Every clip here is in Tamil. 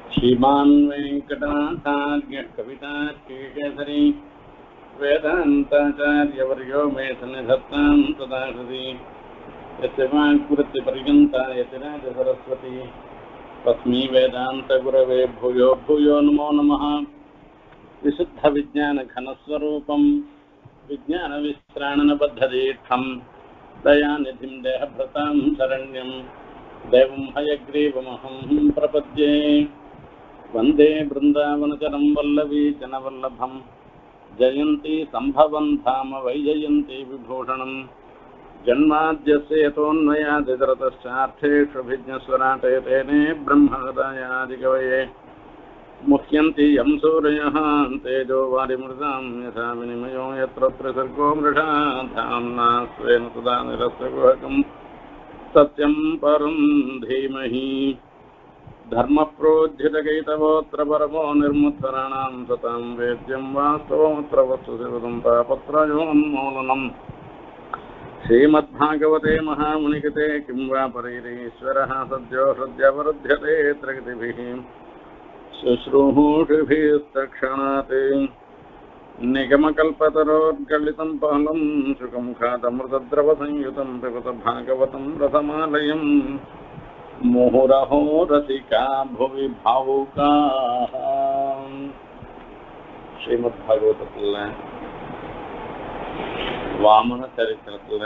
श्रीमान् वेङ्कटनाथार्य कवितार्किकेसरी वेदान्ताचार्यवर्यो मे सन्निधत्तां तदा हृदि यस्य वाक्कृत्यपर्यन्ता यतिराजसरस्वती तस्मै वेदान्तगुरवे भूयो भूयो नमो नमः। विशुद्धविज्ञानघनस्वरूपं विज्ञानविश्राणनबद्धदीक्षं दयानिधिं देहभृतां शरण्यं देवं हयग्रीवमहं प्रपद्ये। वन्दे बृन्दावनचरं वल्लवी जनवल्लभं जयन्ती सम्भवं धाम वैजयन्ती विभूषणं जन्माद्यस्य यतोऽन्वयादितरतश्चार्थेष्वभिज्ञस्वराटे तेने ब्रह्महृदयादिकवये मुह्यन्ति यं सूरयः तेजो वारिमृतां यथा विनिमयो यत्र त्रिसर्गो मृषा धाम्ना स्वेन तदा निरस्तगुहकं सत्यं परं धीमहि। धर्मप्रोज्झितकैतवोऽत्र परमो निर्मुत्तराणां सतां वेद्यं वास्तवमत्र वस्तुशिवदं तापत्रयोन्मूलनम्। श्रीमद्भागवते महामुनिकृते किं वा परैरीश्वरः सद्यो हृद्यवरुध्यते प्रकृतिभिः शुश्रूषुभिस्तक्षणात् निगमकल्पतरोर्गलितं पालं शुकं खादमृतद्रवसंयुतं पिबत भागवतं रसमालयं मुहुरहो रसिका भुवि भावुकाः। श्रीमद्भागवतத்தில் வாமன சரித்திரத்தில்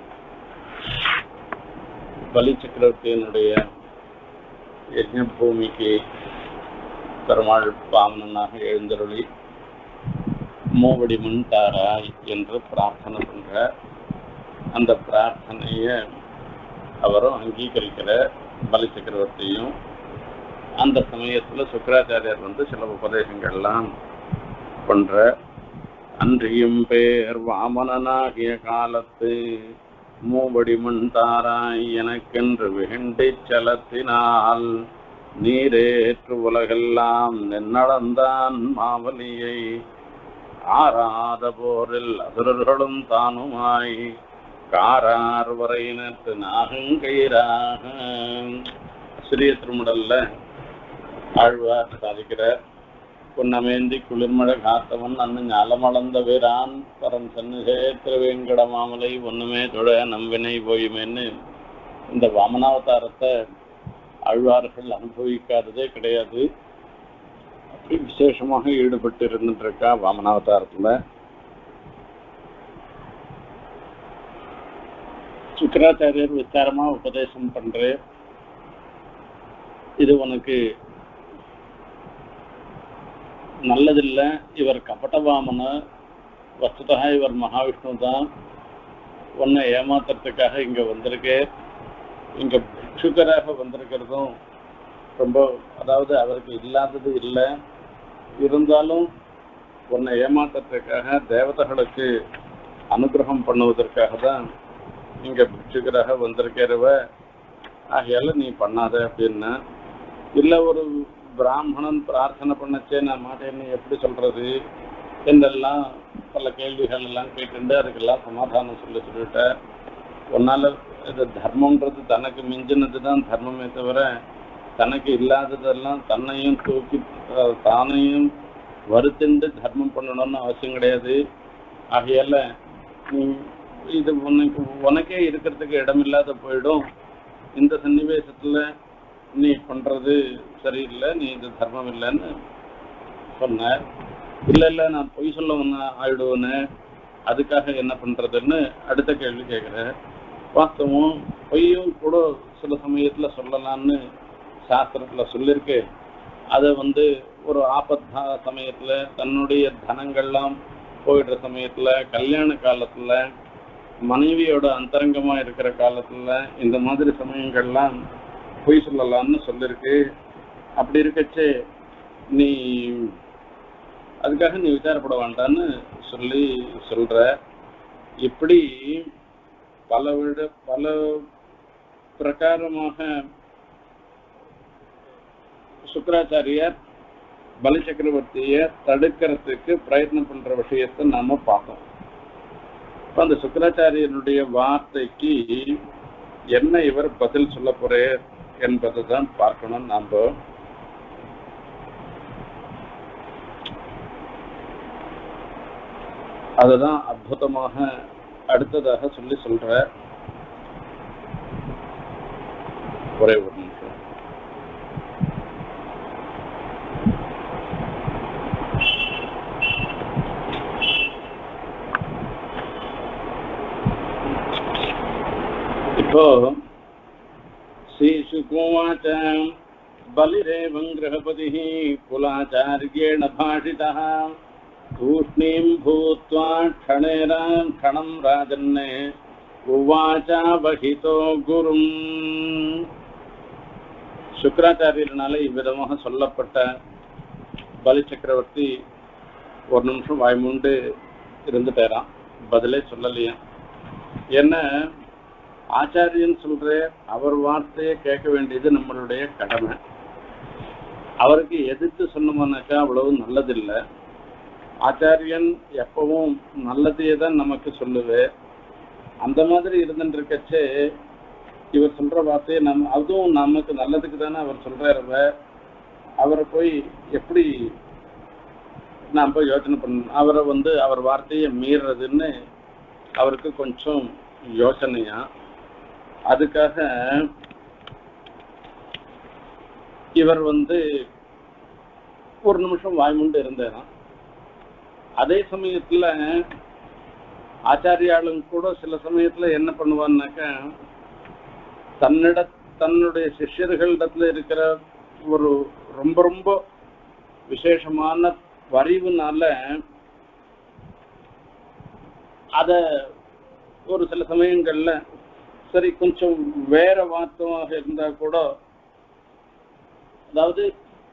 பலி சக்கரவர்த்தியினுடைய யஜ்ஞ பூமிக்கு பெருமாள் வாமனனாக எழுந்தருளி மூவடி மண் தாராய் என்று பிரார்த்தனை பண்ற அந்த பிரார்த்தனையை அவரும் அங்கீகரிக்கிற பலி சக்கரவர்த்தியும் அந்த சமயத்தில் சுக்கராச்சாரியர் வந்து சில உபதேசங்கள்லாம் பண்ற. அன்றியும் பேர் வாமனனாகிய காலத்து மூவடி மண் தாராய் எனக்கென்று வேண்டி செலத்தினால் நீரேற்று உலகெல்லாம் நின்னடந்தான் மாவலியை ஆராத போரில் அசுரர்களும் தானுமாய் காரார் வரையினத்து நாகங்கயிறாக. சிறிய திருமுடல்ல ஆழ்வார் சாதிக்கிறார். பொன்னமேந்தி குளிர்மழை காத்தவன் அன்னு ஞாலமளந்த வீரான் பரன் சன்னிதே திருவேங்கட மாமலை ஒண்ணுமே தொழ நம்பினை போயுமேன்னு இந்த வாமனாவதாரத்தை ஆழ்வார்கள் அனுபவிக்காததே கிடையாது. அப்படி விசேஷமாக ஈடுபட்டு இருந்துட்டு இருக்கா வாமனாவதாரத்துல. சுக்கராச்சாரியர் விஸ்தாரமா உபதேசம் பண்றேன். இது உனக்கு நல்லதில்லை. இவர் கபட்டவாமன, வஸ்துதா இவர் மகாவிஷ்ணு தான். உன்னை ஏமாத்துறதுக்காக இங்க வந்திருக்கு. இங்க பிக்ஷுக்கராக வந்திருக்கிறதும் ரொம்ப, அதாவது அவருக்கு இல்லாதது இல்லை, இருந்தாலும் உன்னை ஏமாத்துறதுக்காக தேவதைகளுக்கு அனுகிரகம் பண்ணுவதற்காக தான் இங்க பிக்ஷுக்கராக வந்திருக்கிறவ. ஆகையால நீ பண்ணாத அப்படின்னா, இல்லை ஒரு பிராமணன் பிரார்த்தனை பண்ணச்சே நான் மாட்டேன்னு எப்படி சொல்றது என்றெல்லாம் பல கேள்விகள் எல்லாம் கேட்டுண்டு அதுக்கெல்லாம் சமாதானம் சொல்லிட்ட. உன்னால இது தர்மம்ன்றது தனக்கு மிஞ்சினது தான் தர்மமே தவிர தனக்கு இல்லாததெல்லாம் தன்னையும் தூக்கி தானையும் வருத்திண்டு தர்மம் பண்ணணும்னு அவசியம் கிடையாது. ஆகையால நீ இது உனக்கே இருக்கிறதுக்கு இடமில்லாத போயிடும். இந்த சன்னிவேசத்துல நீ பண்றது சரியில்லை, நீ இது தர்மம் இல்லைன்னு சொன்ன. இல்லை இல்லை நான் பொய் சொல்ல ஆயிடுவேன்னு, அதுக்காக என்ன பண்றதுன்னு அடுத்த கேள்வி கேட்குறேன். வாஸ்தவம் பொய்யும் கூட சில சமயத்துல சொல்லலாம்னு சாஸ்திரத்துல சொல்லியிருக்கு. அதை வந்து ஒரு ஆபத்தா சமயத்துல தன்னுடைய தனங்கள்லாம் போயிடுற சமயத்துல, கல்யாண காலத்துல, மனைவியோட அந்தரங்கமா இருக்கிற காலத்துல, இந்த மாதிரி சமயங்கள்லாம் பொய் சொல்லலாம்னு சொல்லிருக்கு. அப்படி இருக்கச்சே நீ அதுக்காக நீ விசாரப்பட வேண்டான்னு சொல்ற. இப்படி பல பிரகாரமாக சுக்கராச்சாரியர் பலி சக்கரவர்த்திய தடுக்கிறதுக்கு பிரயத்னம் பண்ற விஷயத்தை நாம பார்த்தோம். அந்த சுக்கராச்சாரியனுடைய வார்த்தைக்கு என்ன இவர் பதில் சொல்ல போறார் என்பதுதான் பார்க்கணும். நாம அதுதான் அற்புதமாக அடுத்ததாக சொல்ற ஒரே ஒரு நிமிஷம். இப்போ ஸ்ரீசுகுவாச்ச बलिरेवं गृहपतिः कुलाचार्येण भाषितः तूष्णीं भूत्वा क्षणं राजन्ने उवाचा वहितो गुरुम्. சுக்கராச்சாரியனால இவ்விதமாக சொல்லப்பட்ட பலி சக்கரவர்த்தி ஒரு நிமிஷம் வாய்மூண்டு இருந்துட்டாராம், பதிலே சொல்லலையா. என்ன ஆச்சாரியன் சொல்ற அவர் வார்த்தையை கேட்க வேண்டியது நம்மளுடைய கடமை. அவருக்கு எதிர்த்து சொன்னோம்னாக்கா அவ்வளவு நல்லதில்லை. ஆச்சாரியன் எப்பவும் நல்லதையே தான் நமக்கு சொல்லுவேன். அந்த மாதிரி இருந்துருக்கச்சே இவர் சொல்ற வார்த்தையை அதுவும் நமக்கு நல்லதுக்கு தானே அவர் சொல்றாரு. அவரை போய் எப்படி நாம் போய் யோசனை பண்ண அவரை அவர் வார்த்தையை மீறதுன்னு அவருக்கு கொஞ்சம் யோசனையா. அதுக்காக இவர் ஒரு நிமிஷம் வாய்மூண்டு இருந்தாராம். அதே சமயத்துல ஆச்சாரியாலும் கூட சில சமயத்துல என்ன பண்ணுவான்னாக்கா தன்னுடைய சிஷ்யர்களிடத்துல இருக்கிற ஒரு ரொம்ப ரொம்ப விசேஷமான பரிவுனால அத ஒரு சில சமயங்கள்ல சரி கொஞ்சம் வேற வார்த்தமாக இருந்தா கூட, அதாவது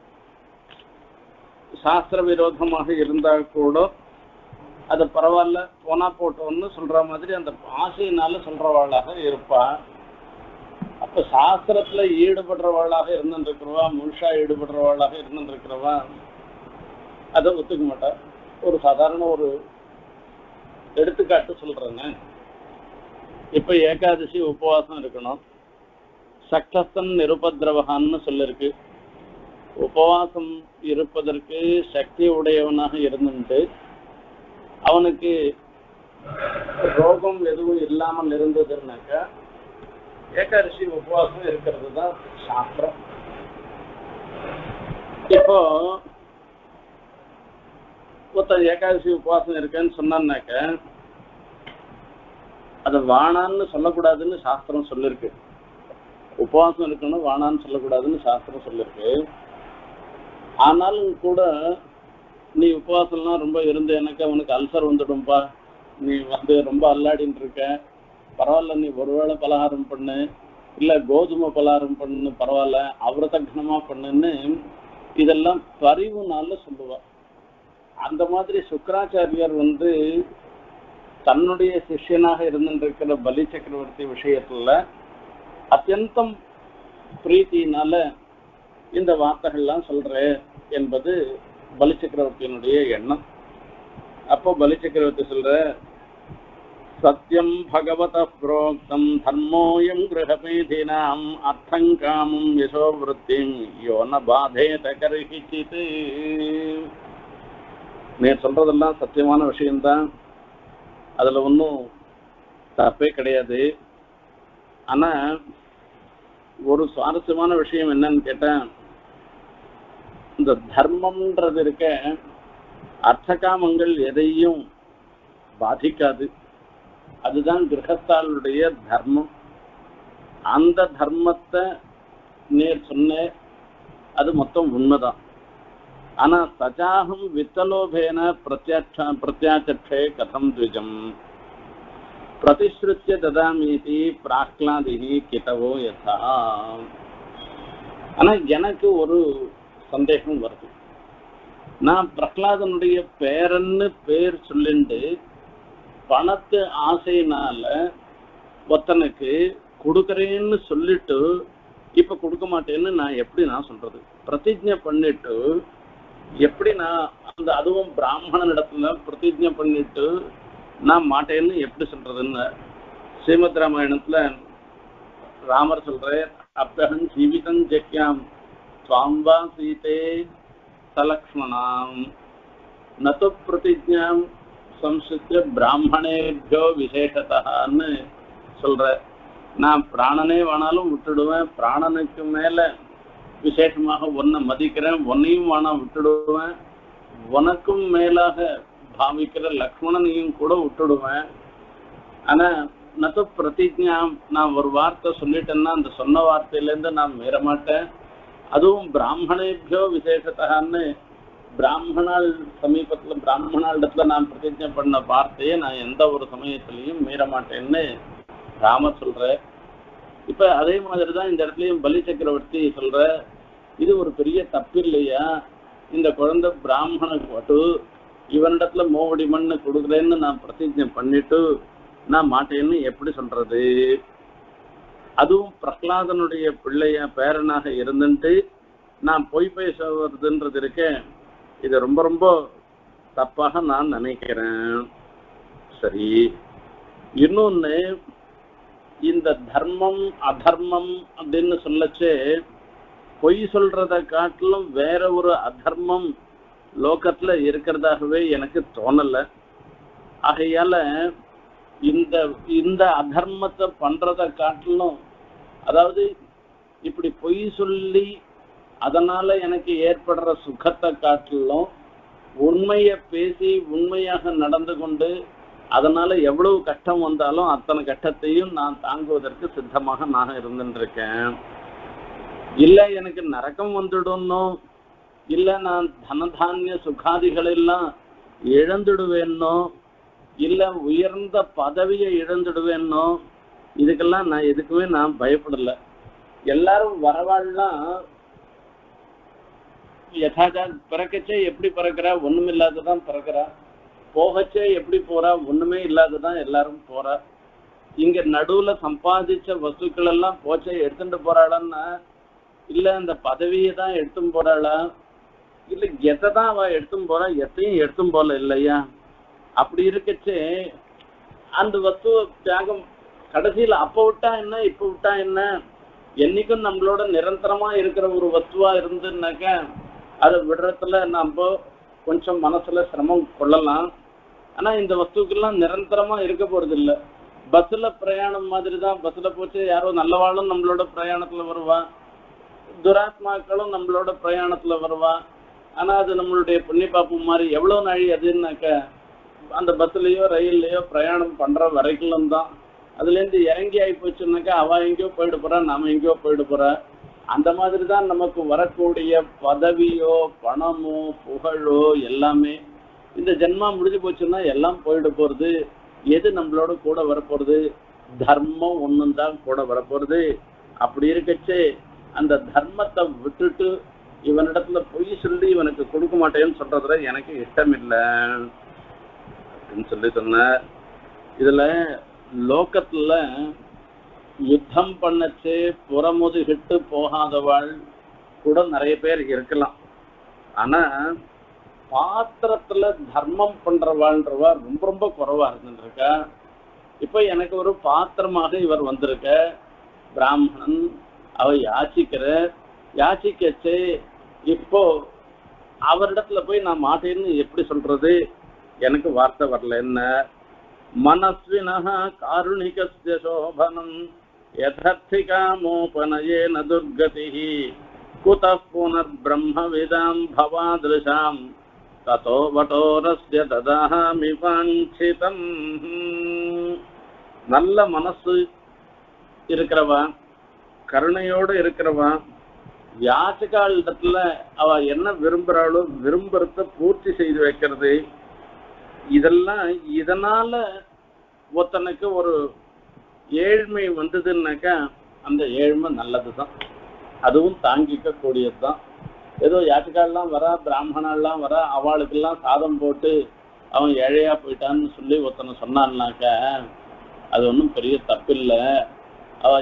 சாஸ்திர விரோதமாக இருந்தா கூட அது பரவாயில்ல போனா போட்டோம்னு சொல்ற மாதிரி அந்த ஆசையினால சொல்றவாளாக இருப்பா. அப்ப சாஸ்திரத்துல ஈடுபடுறவாளாக இருந்துருக்கிறவா, முழுஷா ஈடுபடுறவாளாக இருந்துருக்கிறவா அதை ஒத்துக்க மாட்டா. ஒரு சாதாரண ஒரு எடுத்துக்காட்டு சொல்றேன்னு, இப்ப ஏகாதசி உபவாசம் இருக்கணும், சக்தஸ்தன் நிருபத்ரவகான்னு சொல்லிருக்கு. உபவாசம் இருப்பதற்கு சக்தி உடையவனாக இருந்துட்டு அவனுக்கு ரோகம் எதுவும் இல்லாமல் இருந்ததுன்னாக்கா ஏகாதசி உபவாசம் இருக்கிறது தான் சாஸ்திரம். இப்போ ஒருத்தர் ஏகாதசி உபவாசம் இருக்கேன்னு சொன்னான்னாக்க அதை வானான்னு சொல்லக்கூடாதுன்னு சாஸ்திரம் சொல்லிருக்கு. உபவாசம் இருக்கணும், வானான்னு சொல்லக்கூடாதுன்னு சாஸ்திரம் சொல்லிருக்கு. ஆனாலும் கூட நீ உபவாசம்லாம் ரொம்ப இருந்தேனாக்கா உனக்கு அல்சர் வந்துடும்பா, நீ ரொம்ப அல்லாடின்னு இருக்க, பரவாயில்ல நீ ஒருவேளை பலகாரம் பண்ணு, இல்லை கோதுமை பலகாரம் பண்ணு, பரவாயில்ல அவிரதக்னமா பண்ணுன்னு இதெல்லாம் பரிவுனால சொல்லுவா. அந்த மாதிரி சுக்கராச்சாரியர் தன்னுடைய சிஷ்யனாக இருந்திருக்கிற பலி சக்கரவர்த்தி விஷயத்துல அத்தியந்தம் பிரீத்தினால இந்த வார்த்தைகள்லாம் சொல்ற என்பது பலி சக்கரவர்த்தியினுடைய எண்ணம். அப்போ பலி சக்கரவர்த்தி சொல்ற, சத்யம் பகவத புரோக்தம் தர்மோயம் கிரகபீதினாம் அர்த்தங்காமம் யசோவிருத்திம் யோன பாதேத கர்ஹிசித். நீ சொல்றதெல்லாம் சத்தியமான விஷயம்தான், அதுல ஒன்றும் தப்பே கிடையாது. ஆனா ஒரு சுவாரஸ்யமான விஷயம் என்னன்னு கேட்டா, இந்த தர்மம்ன்றது இருக்க அர்த்தகாமங்கள் எதையும் பாதிக்காது. அதுதான் கிரகஸ்தாளுடைய தர்மம். அந்த தர்மத்தை நேர் சொன்ன அது மொத்தம் உண்மைதான். ஆனா சஜாகம் வித்தலோபேன பிரத்யாச்சே கதம் த்விஜம் பிரதிஸ்ருத்திய ததாமீதி பிராக்லாதிஹி கிதவோ யதா. ஆனா எனக்கு ஒரு சந்தேகம் வருது. நான் பிரகலாதனுடைய பேரன்னு பேர் சொல்லிண்டு பணத்து ஆசையினால ஒருத்தனுக்கு கொடுக்கறேன்னு சொல்லிட்டு இப்ப கொடுக்க மாட்டேன்னு நான் எப்படி சொல்றது? பிரதிஜை பண்ணிட்டு எப்படி அந்த அதுவும் பிராமணன் இடத்துல பிரதிஜை பண்ணிட்டு நான் மாட்டேன்னு எப்படி சொல்றதுன்னு ஸ்ரீமத் ராமாயணத்துல ராமர் சொல்ற, அப்பகன் ஜீவிதம் ஜெக்யாம் ஸ்வாம்பா சீதே சலக்ஷ்மணாம் நது பிரதிஜாம் சம்சித்ய பிராமணேபியோ விசேஷத்தான்னு சொல்ற. நான் பிராணனே வேணாலும் விட்டுடுவேன், பிராணனுக்கு மேல விசேஷமாக உன்னை மதிக்கிறேன், உன்னையும் வேணா விட்டுடுவேன், உனக்கும் மேலாக பாவிக்கிற லக்ஷ்மணனையும் கூட விட்டுடுவேன். ஆனா நது பிரதிஜா, நான் ஒரு வார்த்தை சொல்லிட்டேன்னா அந்த சொன்ன வார்த்தையிலேருந்து நான் மீற மாட்டேன். அதுவும் பிராமணேபியோ விசேஷத்தான்னு பிராமணால் சமீபத்துல பிராமணாளிடத்துல நான் பிரதிஜை பண்ண வார்த்தையை நான் எந்த ஒரு சமயத்திலையும் மீற மாட்டேன்னு ராமர் சொல்ற. இப்ப அதே மாதிரிதான் இந்த இடத்துலயும் பலி சக்கரவர்த்தி சொல்ற, இது ஒரு பெரிய தப்பு இல்லையா? இந்த குழந்தை பிராமணனுக்கு பட்டு இவனிடத்துல மோவடி மண்ணு கொடுக்குறேன்னு நான் பிரதிஜை பண்ணிட்டு நான் மாட்டேன்னு எப்படி சொல்றது? அதுவும் பிரகலாதனுடைய பிள்ளைய பேரனாக இருந்துட்டு நான் பொய் பேசுறதுன்றது இருக்கேன், இது ரொம்ப ரொம்ப தப்பாக நான் நினைக்கிறேன். சரி, இன்னொன்னு, இந்த தர்மம் அதர்மம் அப்படின்னு சொல்லச்சே பொய் சொல்றத காட்டிலும் வேற ஒரு அதர்மம் லோகத்துல இருக்கிறதாகவே எனக்கு தோணல. ஆகையால இந்த இந்த அதர்மத்தை பண்றத காட்டிலும், அதாவது இப்படி பொய் சொல்லி அதனால எனக்கு ஏற்படுற சுகத்தை காட்டிலும் உண்மையை பேசி உண்மையாக நடந்து கொண்டு அதனால எவ்வளவு கஷ்டம் வந்தாலும் அத்தனை கஷ்டத்தையும் நான் தாங்குவதற்கு சித்தமாக நான் இருந்துருக்கேன். இல்ல எனக்கு நரகம் வந்துடணும், இல்ல நான் தனதானிய சுகாதிகள் எல்லாம் இழந்துடுவேன்னோ, இல்ல உயர்ந்த பதவியை இழந்துடுவேன்னோ, இதுக்கெல்லாம் நான் எதுக்குமே நான் பயப்படல. எல்லாரும் வரவாள்லாம் யதாஜா பிறக்கச்சே எப்படி பிறக்கிறா, ஒண்ணுமில்லாததான் பிறக்கிறா, போகச்சே எப்படி போறா, ஒண்ணுமே இல்லாததான் எல்லாரும் போறா. இங்க நடுவுல சம்பாதிச்ச வஸ்துக்கள் எல்லாம் போச்சே எடுத்துட்டு போறாளான்னா, இல்ல அந்த பதவியை தான் எடுத்தும் போறாளா, இல்ல எதைதான் அவ எடுத்தும் போறா, எத்தையும் எடுத்தும் போல இல்லையா? அப்படி இருக்கச்சே அந்த வஸ்துவ தியாகம் கடைசியில அப்ப விட்டா என்ன இப்ப விட்டா என்ன, என்னைக்கும் நம்மளோட நிரந்தரமா இருக்கிற ஒரு வஸ்துவா இருந்துன்னாக்க அதை விடுறதுல நம்ம கொஞ்சம் மனசுல சிரமம் கொள்ளலாம். ஆனா இந்த வஸ்துக்கெல்லாம் நிரந்தரமா இருக்க போறது இல்லை. பஸ்ல பிரயாணம் மாதிரி தான், பஸ்ல போச்சு யாரோ நல்லவாளும் நம்மளோட பிரயாணத்துல வருவா, துராத்மாக்களும் நம்மளோட பிரயாணத்துல வருவா. ஆனா அது நம்மளுடைய புண்ணிய பாப்பம் மாதிரி எவ்வளவு நாழி அதுன்னாக்க அந்த பஸ்லயோ ரயில்லையோ பிரயாணம் பண்ற வரைக்கும் தான். அதுல இருந்து இறங்கி ஆகி போச்சுன்னாக்கா அவ எங்கேயோ போயிட்டு போறா, நாம எங்கேயோ போயிட்டு போறா. அந்த மாதிரி தான் நமக்கு வரக்கூடிய பதவியோ பணமோ புகழோ எல்லாமே இந்த ஜென்மா முடிஞ்சு போச்சுன்னா எல்லாம் போயிட்டு போறது. எது நம்மளோட கூட வரப்போறது? தர்மம் ஒண்ணும் தான் கூட வரப்போறது. அப்படி இருக்கச்சே அந்த தர்மத்தை விட்டுட்டு இவனிடத்துல பொய் சொல்லி இவனுக்கு கொடுக்க மாட்டேன்னு சொல்றதுல எனக்கு இஷ்டம் இல்லை அப்படின்னு சொல்லி சொன்ன. இதுல லோகத்துல யுத்தம் பண்ணச்சு புறமுதுகிட்டு போகாதவாள் கூட நிறைய பேர் இருக்கலாம். ஆனா பாத்திரத்துல தர்மம் பண்றவாள்ன்றவா ரொம்ப ரொம்ப குறைவா இருந்துருக்கா. இப்ப எனக்கு ஒரு பாத்திரமாக இவர் வந்திருக்க பிராமணன், அவ யாச்சிக்கச்சு இப்போ அவரிடத்துல போய் நான் மாட்டேன்னு எப்படி சொல்றது? எனக்கு வார்த்தை வரல. என்ன மனஸ்வினஹ காருணிகஸ்ய சோபனம் யதர்த்திகாமோபனயேன துர்கதிஹி குதः புனர்பிரம்மவிதாம் பவாத்ருஷாம் ததோ வடோரஸ்ய ததாமி வாஞ்சிதம். நல்ல மனசு இருக்கிறவா, கருணையோடு இருக்கிறவா, யாச்சகாலிடத்துல அவ என்ன விரும்புறாளோ விரும்புறத பூர்த்தி செய்து வைக்கிறது, இதெல்லாம் இதனால ஒருத்தனுக்கு ஒரு ஏழ்மை வந்ததுன்னாக்கா அந்த ஏழ்மை நல்லதுதான், அதுவும் தாங்கிக்க கூடியதுதான். ஏதோ யாச்சகாலெல்லாம் வரா, பிராமணெல்லாம் வரா, அவளுக்கெல்லாம் சாதம் போட்டு அவன் ஏழையா போயிட்டான்னு சொல்லி ஒருத்தனை சொன்னான்னாக்க அது ஒன்றும் பெரிய தப்பில்லை. அவ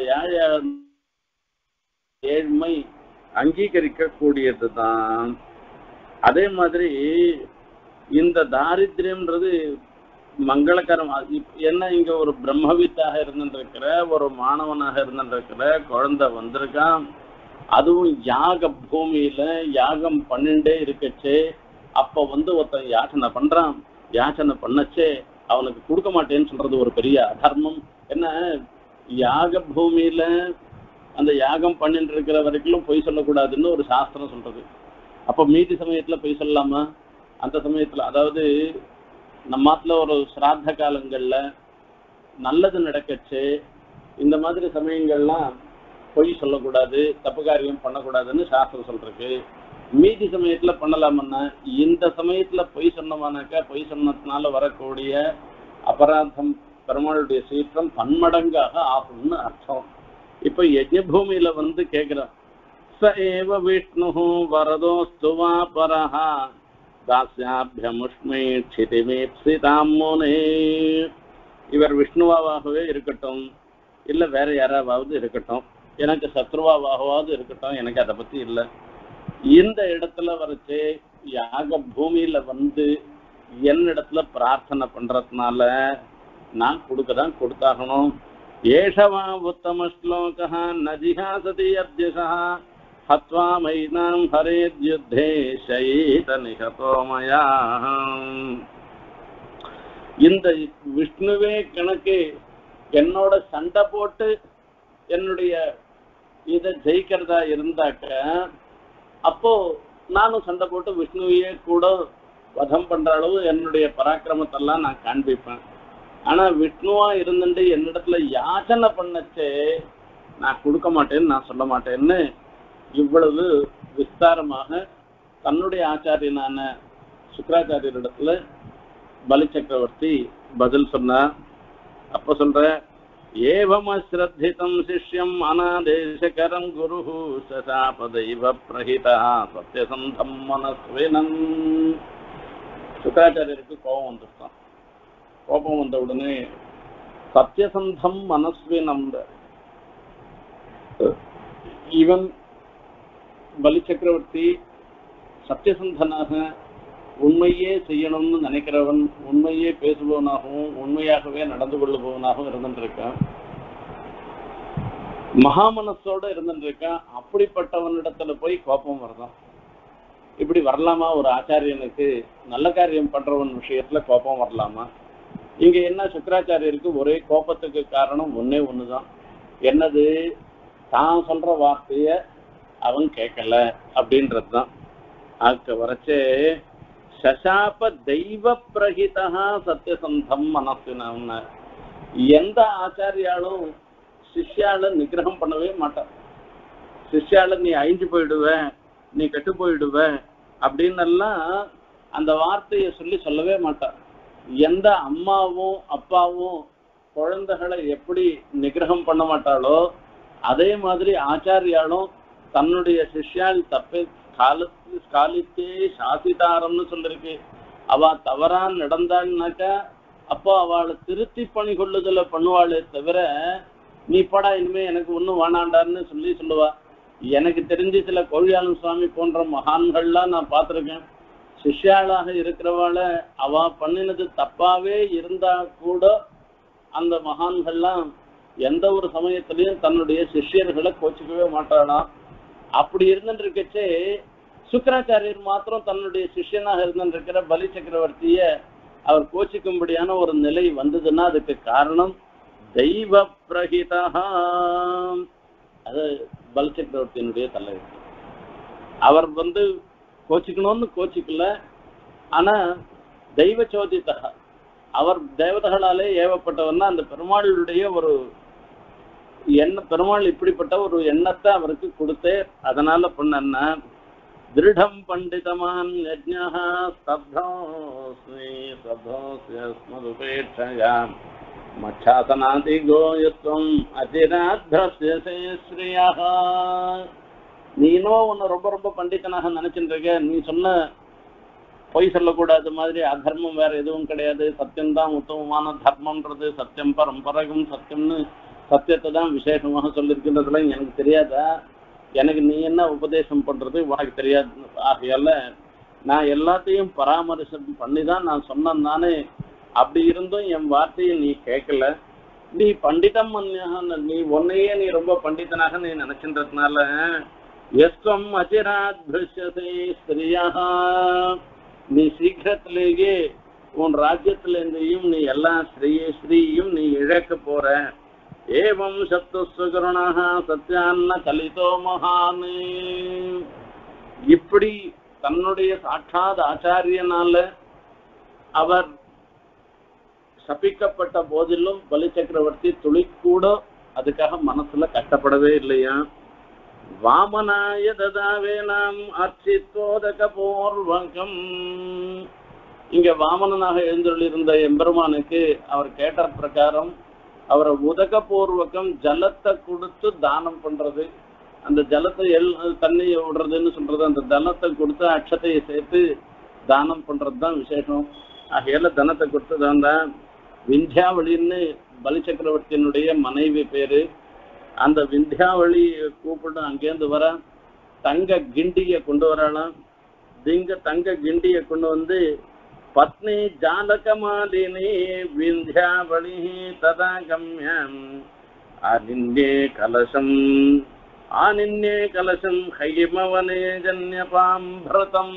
ஏழ்மை அங்கீகரிக்க கூடியதுதான். அதே மாதிரி இந்த தாரித்யம்ன்றது மங்களகரம். என்ன, இங்க ஒரு பிரம்மவித்தாக இருந்துருக்கிற ஒரு மாணவனாக இருந்துருக்கிற குழந்தை வந்திருக்கான், அதுவும் யாக பூமியில யாகம் பண்ணிண்டே இருக்கச்சு. அப்ப ஒருத்தன் யாச்சனை பண்றான், யாச்சனை பண்ணச்சே அவனுக்கு கொடுக்க மாட்டேன்னு சொல்றது ஒரு பெரிய அதர்மம். என்ன, யாக பூமியில அந்த யாகம் பண்ணிட்டு இருக்கிற வரைக்கும் பொய் சொல்லக்கூடாதுன்னு ஒரு சாஸ்திரம் சொல்றது. அப்ப மீதி சமயத்துல பொய் சொல்லலாமா? அந்த சமயத்துல, அதாவது நம்மாத்துல ஒரு சிராத்த காலங்கள்ல நல்லது நடக்கச்சு, இந்த மாதிரி சமயங்கள்லாம் பொய் சொல்லக்கூடாது, தப்பு காரியம் பண்ணக்கூடாதுன்னு சாஸ்திரம் சொல்றதுக்கு. மீதி சமயத்துல பண்ணலாமன்னா, இந்த சமயத்துல பொய் சொன்னமானாக்கா பொய் சொன்னதுனால வரக்கூடிய அபராதம் பெருமாளுடைய சீற்றம் பன்மடங்காக ஆகும்னு அர்த்தம். இப்ப யஜ்ஞ பூமியில கேட்கிறோம், ச ஏவ விஷ்ணு வரதோஸ்து வா பரஹ தாஸ்யாபியமுஷ்மே க்ஷிதிமீப்சிதாம் முனே. இவர் விஷ்ணுவாகவே இருக்கட்டும், இல்ல வேற யாராவது இருக்கட்டும், எனக்கு சத்ருவாவாகவாவது இருக்கட்டும், எனக்கு அதை பத்தி இல்லை. இந்த இடத்துல வரைச்சு யாக பூமியில என்னிடத்துல பிரார்த்தனை பண்றதுனால நான் கொடுக்கதான் கொடுத்தாகணும். ஏஷவா உத்தம ஸ்லோகா நஜிஹாசதி அத்யசா ஹத்வா மைனாம் ஹரேத்யுத்தே ஷயீத நிஹதோமயா. இந்த விஷ்ணுவே கணக்கு என்னோட சண்டை போட்டு என்னுடைய இதை ஜெயிக்கிறதா இருந்தாக்க, அப்போ நானும் சண்டை போட்டு விஷ்ணுவையே கூட வதம் பண்ற அளவு என்னுடைய பராக்கிரமத்தெல்லாம் நான் காண்பிப்பேன். ஆனா விஷ்ணுவா இருந்துட்டு என்னிடத்துல யாச்சனை பண்ணச்சே நான் கொடுக்க மாட்டேன்னு, நான் சொல்ல மாட்டேன்னு இவ்வளவு விஸ்தாரமாக தன்னுடைய ஆச்சாரியனான சுக்கராச்சாரியரிடத்துல பலி சக்கரவர்த்தி பதில் சொன்னார். அப்ப சொல்ற, ஏவம் அஸ்ரத்திதம் சிஷ்யம் அநாதேசகரம் குரு சசாபதைவ பிரஹிதா சத்யசந்தம் மனஸ்வினம். சுக்கராச்சாரியருக்கு கோபம் வந்துட்டான். கோபம் வந்த உடனே சத்யசந்தம் மனஸ்வினம், இவன் பலி சக்கரவர்த்தி சத்யசந்தனாக உண்மையே செய்யணும்னு நினைக்கிறவன், உண்மையே பேசுபவனாகவும் உண்மையாகவே நடந்து கொள்ளுபவனாகவும் இருந்துருக்கான், மகாமனசோட இருந்துருக்கான். அப்படிப்பட்டவனிடத்துல போய் கோபம் வருதான். இப்படி வரலாமா? ஒரு ஆச்சாரியனுக்கு நல்ல காரியம் பண்றவன் விஷயத்துல கோபம் வரலாமா? இங்க என்ன, சுக்கராச்சாரியருக்கு ஒரே கோபத்துக்கு காரணம் ஒன்னே ஒண்ணுதான். என்னது? தான் சொல்ற வார்த்தைய அவன் கேட்கல அப்படின்றதுதான். அதுக்கு வரைச்சே சசாப தெய்வ பிரகிதா சத்யசந்தம் மனசுன. எந்த ஆச்சாரியாலும் சிஷ்யால நிகிரகம் பண்ணவே மாட்டான். சிஷ்யால நீ அழிஞ்சு போயிடுவ, நீ கெட்டு போயிடுவ அப்படின்னு எல்லாம் அந்த வார்த்தையை சொல்லவே மாட்டான். எந்த அம்மாவும் அப்பாவும் குழந்தைகளை எப்படி நிகிரகம் பண்ண மாட்டாளோ அதே மாதிரி ஆச்சாரியாலும் தன்னுடைய சிஷ்யால் தப்பை காலித்தே சாசிதாரம்னு சொல்லிருக்கு. அவ தவறா நடந்தான்னாக்கா அப்போ அவளை திருத்தி பணி கொள்ளுதல பண்ணுவாளே தவிர, நீ படா இனிமே எனக்கு ஒன்றும் வேணாண்டான்னு சொல்லுவா. எனக்கு தெரிஞ்சு சில கோழியாளன் சுவாமி போன்ற மகான்கள்லாம் நான் பார்த்துருக்கேன். சிஷ்யாளாக இருக்கிறவாளை அவ பண்ணினது தப்பாவே இருந்தா கூட அந்த மகான்கள்லாம் எந்த ஒரு சமயத்திலையும் தன்னுடைய சிஷ்யர்களை கோச்சிக்கவே மாட்டாளாம். அப்படி இருந்துருக்கச்சே சுக்கராச்சாரியர் மாத்திரம் தன்னுடைய சிஷ்யனாக இருந்துருக்கிற பலி சக்கரவர்த்திய அவர் கோச்சிக்கும்படியான ஒரு நிலை வந்ததுன்னா அதுக்கு காரணம் தெய்வ பிரகிதா. அது பலி சக்கரவர்த்தியினுடைய தலைவர். அவர் கோச்சிக்கணும்னு கோச்சிக்கல, ஆனா தெய்வ சோதிதா, அவர் தேவதைகளாலே ஏவப்பட்டவர்னா அந்த பெருமாளுடைய ஒரு பெருமாள் இப்படிப்பட்ட ஒரு எண்ணத்தை அவருக்கு கொடுத்தே. அதனால பண்ண திருடம் பண்டிதமான் யஜ்ஞஹ ஸ்தப்தோஸ்மி ஸ்தப்தோஸ்மதுபேட்சயா மச்சாசனாதி கோயத்வம் அதிராத்ரஸ்ய ஸ்ரீயஹ. நீனும் உன்னை ரொம்ப ரொம்ப பண்டிதனாக நினைச்சுட்டு இருக்க. நீ சொன்ன பொய் சொல்லக்கூடாது மாதிரி அதர்மம் வேற எதுவும் கிடையாது. சத்தியம்தான் உத்தமமான தர்மம்ன்றது. சத்தியம் பரம்பரகம் சத்தியம்னு சத்தியத்தை தான் விசேஷமாக சொல்லியிருக்கின்றதுல எனக்கு தெரியாதா? எனக்கு நீ என்ன உபதேசம் பண்றது உனக்கு தெரியாது. ஆகையால நான் எல்லாத்தையும் பராமரிசம் பண்ணி தான் நான் சொன்னேன் தானே. அப்படி இருந்தும் என் வார்த்தையை நீ கேட்கல. நீ பண்டிதம் நீ உன்னையே நீ ரொம்ப பண்டிதனாக நீ நினைச்சுன்றதுனால எஸ்வம் அச்சிராத் ஸ்ரீயா, நீ சீக்கிரத்திலேயே உன் ராஜ்யத்துல இருந்தையும் நீ எல்லா ஸ்ரீயும் நீ இழக்க போற. ஏவம் சத்து சுகருணா சத்யான்ன கலிதோ மகானு. இப்படி தன்னுடைய சாட்சாத் ஆச்சாரியனால அவர் சபிக்கப்பட்ட போதிலும் பலி சக்கரவர்த்தி துளி கூட அதுக்காக மனசுல கஷ்டப்படவே இல்லையா. வாமனாய ததாவே நாம் அர்ச்சித்தோதக பூர்வகம். இங்க வாமனனாக எழுந்தருளிருந்த எம்பெருமானுக்கு அவர் கேட்ட பிரகாரம் அவரை உதகபூர்வகம் ஜலத்தை கொடுத்து தானம் பண்றது, அந்த ஜலத்தை தண்ணியை விடுறதுன்னு சொல்றது, அந்த தனத்தை கொடுத்து அக்ஷத்தையை சேர்த்து தானம் பண்றதுதான் விசேஷம். ஆகையால தனத்தை கொடுத்ததான் தான் விந்தியாவளின்னு பலி சக்கரவர்த்தியினுடைய மனைவி பேரு. அந்த விந்தியாவளி கூப்பிட்டு அங்கேருந்து வர தங்க கிண்டியை கொண்டு வரலாம். தங்க கிண்டியை கொண்டு வந்து பத்னி ஜாலகமாலினி விந்தியாவளி ததா கம்யம் ஆனின்யே கலசம் ஹைமவனே ஜன்யபாம்பிரதம்.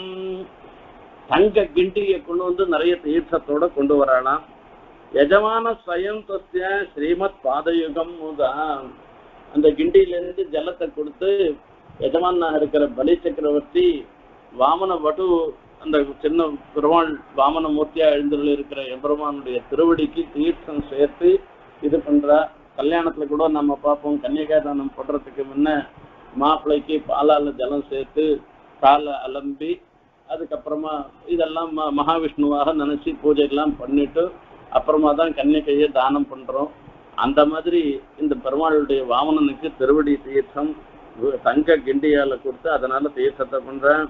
தங்க கிண்டியை கொண்டு வந்து நிறைய தீர்த்தத்தோட கொண்டு வரலாம். யஜமான ஸ்வயம் தஸ்ய ஸ்ரீமத் பாதயுகம் முதல் அந்த கிண்டியிலிருந்து ஜலத்தை கொடுத்து எஜமானாக இருக்கிற பலி சக்கரவர்த்தி வாமன வடு அந்த சின்ன பெருமாள் வாமன மூர்த்தியா எழுந்துள்ள இருக்கிற எம்பெருமானுடைய திருவடிக்கு தீர்த்தம் சேர்த்து இது பண்றா. கல்யாணத்துல கூட நம்ம பார்ப்போம், கன்னிகாதானம் பண்றதுக்கு முன்ன மாப்பிள்ளைக்கு பாலால ஜலம் சேர்த்து காலை அலம்பி அதுக்கப்புறமா இதெல்லாம் மகாவிஷ்ணுவாக நினைச்சு பூஜைகள்லாம் பண்ணிட்டு அப்புறமா தான் கன்னிகையை தானம் பண்றோம். அந்த மாதிரி இந்த பெருமாளுடைய வாமனனுக்கு திருவடி தீர்த்தம் தங்க கிண்டியால கொடுத்து அதனால தீர்த்தத்தை பண்றேன்.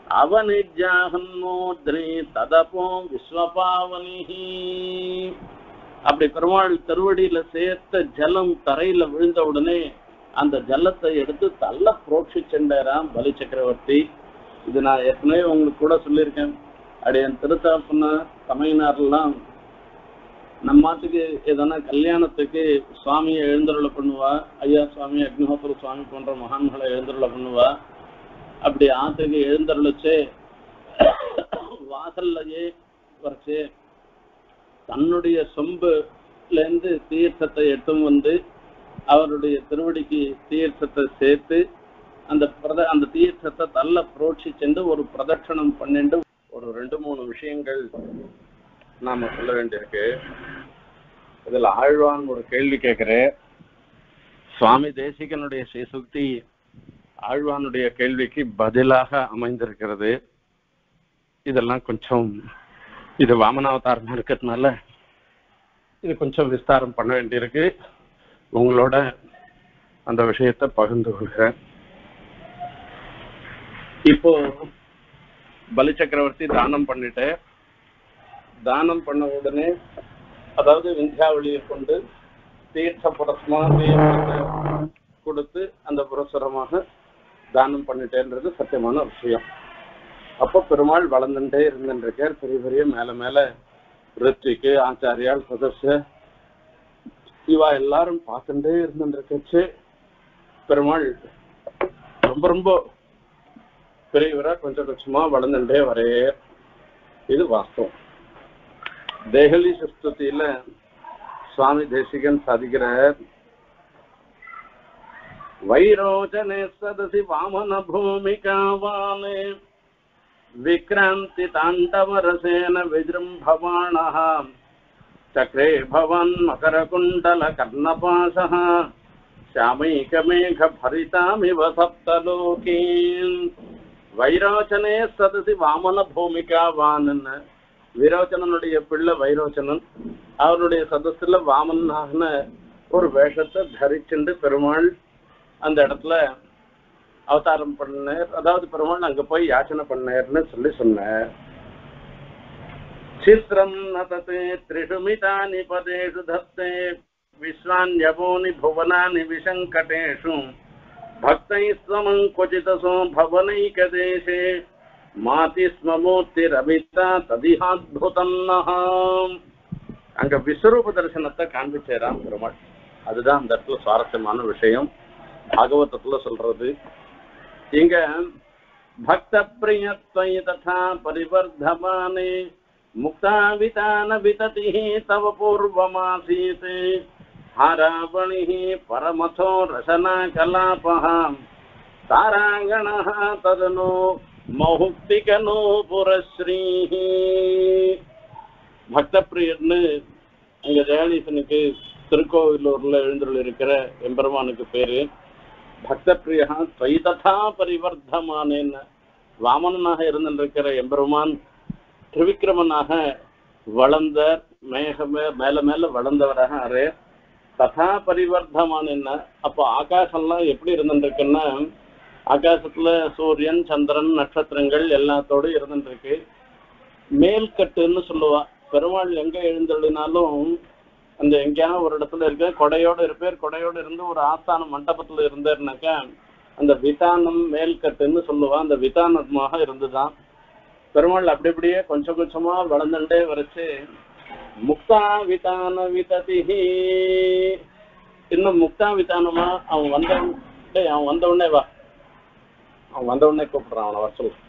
அவனிஜாகன்மோத்ரி ததபோ விஸ்வபாவனி. அப்படி பெருமாள் திருவடியில சேர்த்த ஜலம் தரையில விழுந்த உடனே அந்த ஜலத்தை எடுத்து தள்ள புரோட்சி சென்றாராம் பலி சக்கரவர்த்தி. இது நான் ஏற்கனவே உங்களுக்கு கூட சொல்லியிருக்கேன். அப்படி என் திருத்தாப்புன சமையனாரெல்லாம் நம்மாத்துக்கு எதனா கல்யாணத்துக்கு சுவாமியை எழுந்தருளை பண்ணுவா. ஐயா சுவாமி, அக்னிஹோத்திர சுவாமி போன்ற மகான்களை எழுந்தருளை பண்ணுவா. அப்படி ஆத்துக்கு எழுந்தருளிச்சு வாசல்லையே வரைச்சு தன்னுடைய சொம்புல இருந்து தீர்த்தத்தை எடுத்தும் வந்து அவருடைய திருவடிக்கு தீர்த்தத்தை சேர்த்து அந்த தீர்த்தத்தை தள்ள புரோட்சி சென்று ஒரு பிரதட்சணம் பண்ணிட்டு ஒரு 2-3 விஷயங்கள் நாம சொல்ல வேண்டியிருக்கு. இதுல ஆழ்வான் ஒரு கேள்வி கேட்கிறேன். சுவாமி தேசிகனுடைய ஸ்ரீசுக்தி ஆழ்வானுடைய கேள்விக்கு பதிலாக அமைந்திருக்கிறது. இதெல்லாம் கொஞ்சம் இது வாமனாவதாரமா இருக்கிறதுனால இது கொஞ்சம் விஸ்தாரம் பண்ண வேண்டியிருக்கு. உங்களோட அந்த விஷயத்தை பகிர்ந்து கொள்கிறேன். இப்போ பலி சக்கரவர்த்தி தானம் பண்ணிட்டு தானம் பண்ண உடனே அதாவது விந்தியாவளியை கொண்டு தீர்த்த புரஸ்மாக கொடுத்து அந்த புரஸ்வரமாக தானம் பண்ணிட்டேன்றது சத்தியமான விஷயம். அப்போ பெருமாள் வளர்ந்துட்டே இருந்துருக்கார். பெரிய பெரிய மேல மேல ரித்விக்கு ஆச்சாரியால் சதஸ்ய இவா எல்லாரும் பார்த்துட்டே இருந்துருக்கச்சு பெருமாள் ரொம்ப ரொம்ப பெரியவரா கொஞ்சம் கொஞ்சமா வளர்ந்துட்டே வரே. இது வாஸ்தவம். தேகலி சுஸ்துதியில சுவாமி தேசிகன் சாதிக்கிறார். வைரோச்சனே சதசி வாமன பூமிகாவானே விக்ராந்தி தாண்டவரசேன விஜృంభமாணஹ சக்ரே பவன் மகரகுண்டல கர்ணபாசஹ ஷாமைகமேக பரிதாமிவ சப்தலோகீன். வைரோச்சனே சதசி வாமன பூமிகாவான். விரோச்சனனுடைய பிள்ளை வைரோச்சனன் அவருடைய சதஸ்ல வாமனாக ஒரு வேஷத்தை தரிச்சுண்டு பெருமாள் அந்த இடத்துல அவதாரம் பண்ணார். அதாவது பெருமாள் அங்க போய் யாச்சனை பண்ணார்னு சொல்லி சொன்னார். சித்ரம் நததே த்ரிஷுமிதானி பதேஷு தத்தே விஸ்வான்யபோனி புவனானி விஷங்கடேஷு பக்தைஸ்வமங் கொச்சிதசோ பவனைகதேசே மாதி ஸ்மமூர்த்திரபிதா ததிஹாத்புதன்னஹ. அங்க விஸ்வரூப தரிசனத்தை காண்பிச்சாராம் பெருமாள். அதுதான் அந்த இடத்துல சுவாரஸ்யமான விஷயம் பாகவதத்துல சொல்றது. இங்க பக்த பிரியத்வை ததா பரிவர்தமானே मुक्तावितान विततिः तव पूर्वमासीत् हारावणिः परमथो रसना कलापः तारागणः तदनु मौक्तिकनो पुरश्रीः பக்தப்பிரியர்னு அங்க ஜெகதீசனுக்கு திருக்கோவிலூர்ல எழுந்துள்ள இருக்கிற எம்பெருமானுக்கு பேரு பக்தப்பிரியா துவைததா பரிவர்த்தமானேன்னு வாமனனாக இருந்திருக்கிற எம்பெருமான் திரிவிக்ரமனாக வளர்ந்த மேல மேல வளர்ந்தவராக அரே ததா பரிவர்த்தமான என்ன அப்போ ஆகாசம்லாம் எப்படி இருந்துருக்குன்னா ஆகாசத்துல சூரியன் சந்திரன் நட்சத்திரங்கள் எல்லாத்தோடு இருந்துருக்கு மேல்கட்டுன்னு சொல்லுவா பெருமாள் எங்க எழுந்தள்ளினாலும் அந்த எங்கேயாவது ஒரு இடத்துல இருக்க கொடையோடு இருப்பேர் கொடையோடு இருந்து ஒரு ஆஸ்தான மண்டபத்துல இருந்தாருனாக்கா அந்த விதானம் மேல்கட்டுன்னு சொல்லுவா அந்த விதானமாக இருந்துதான் பெருமாள் அப்படி அப்படியே கொஞ்சம் கொஞ்சமா வளர்ந்துட்டே வரைச்சு முக்தா விதான விததிஹி இன்னும் முக்தா விதானமா அவன் வந்த உடனே வா அவன் வந்த உடனே கூப்பிடுறான் அவனை வர சொல்லு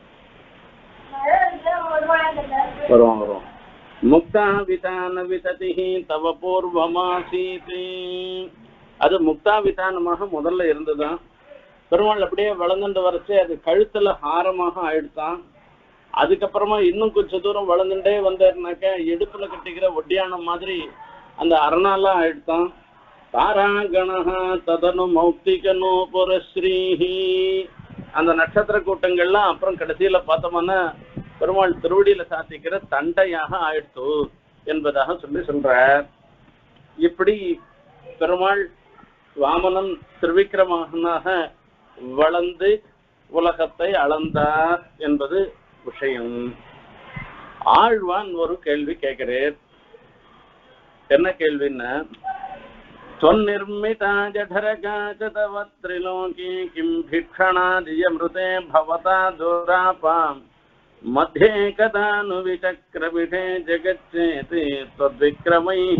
வருவான் முக்தா விதான விததிஹி தவ பூர்வமாசீதி அது முக்தா விதானமாக முதல்ல இருந்துதான் பெருமாள் அப்படியே வளர்ந்துட்டு வரைச்சு அது கழுத்துல ஹாரமாக ஆயிடுத்தான் அதுக்கப்புறமா இன்னும் கொஞ்சம் தூரம் வளர்ந்துட்டே வந்தாருனாக்க இடுப்புல கட்டிக்கிற ஒட்டியானம் மாதிரி அந்த அரணாலாம் ஆயிடுத்தான் தாராகணஹா ததனு மௌக்திகனு புரஸ்ரீஹி அந்த நட்சத்திர கூட்டங்கள்லாம் அப்புறம் கடைசியில பார்த்தோம்னா பெருமாள் திருவடியில சாத்திக்கிற தண்டையாக ஆயிடுத்து என்பதாக சொல்ற இப்படி பெருமாள் வாமனன் திருவிக்கிரமனாக வளர்ந்து உலகத்தை அளந்தார் என்பது விஷயம். ஆழ்வான் ஒரு கேள்வி கேட்கிறேன். என்ன கேள்வின்னா त्वन्निर्मिता जठरका च तव त्रिलोकी किं भिक्षणादियमृते भवता दुरापाम् मध्ये कदा नु विचक्रविषे जगच्चेति त्वद्विक्रमैः